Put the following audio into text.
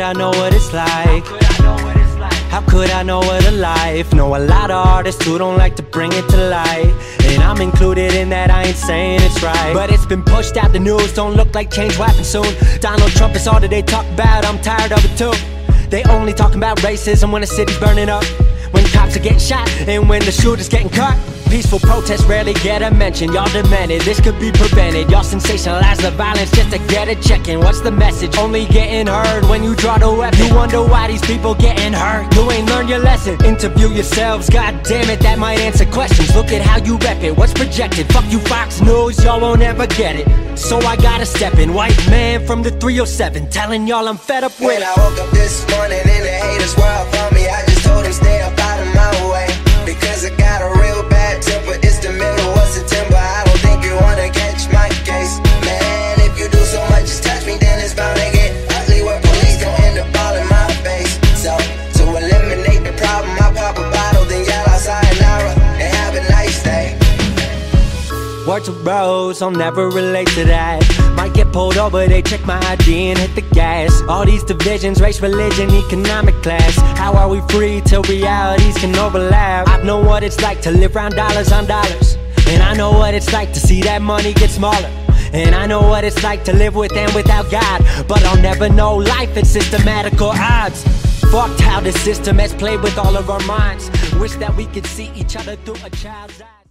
I know what it's like? How could I know what a life? Know a lot of artists who don't like to bring it to light, and I'm included in that, I ain't saying it's right, but it's been pushed out the news, don't look like change will happen soon. Donald Trump is all that they talk about, I'm tired of it too. They only talking about racism when the city's burning up, when cops are getting shot, and when the shooter's getting cut. Peaceful protests rarely get a mention. Y'all demanded this could be prevented. Y'all sensationalize the violence just to get a check-in. What's the message? Only getting heard when you draw the weapon. You wonder why these people getting hurt. You ain't learned your lesson. Interview yourselves, god damn it, that might answer questions. Look at how you rep it, what's projected? Fuck you Fox News, y'all won't ever get it. So I gotta step in, white man from the 307, telling y'all I'm fed up with it. When I woke up this morning and the haters were up on me, I just told them stay up out of my way, because I got a real bad temper. It's the middle of September, I don't think you wanna catch my case. Man, if you do so much as touch me, then it's bound to get ugly, where police gon' end up all in my face. So to eliminate the problem, I pop a bottle, then yell out sayonara and have a nice day. Words of bros, I'll never relate to that. Might get pulled over, they check my ID and hit the gas. All these divisions, race, religion, economic class. How are we free till realities can overlap? I know what it's like to live round dollars on dollars, and I know what it's like to see that money get smaller, and I know what it's like to live with and without God. But I'll never know life at systematical odds. Fucked how the system has played with all of our minds. Wish that we could see each other through a child's eyes.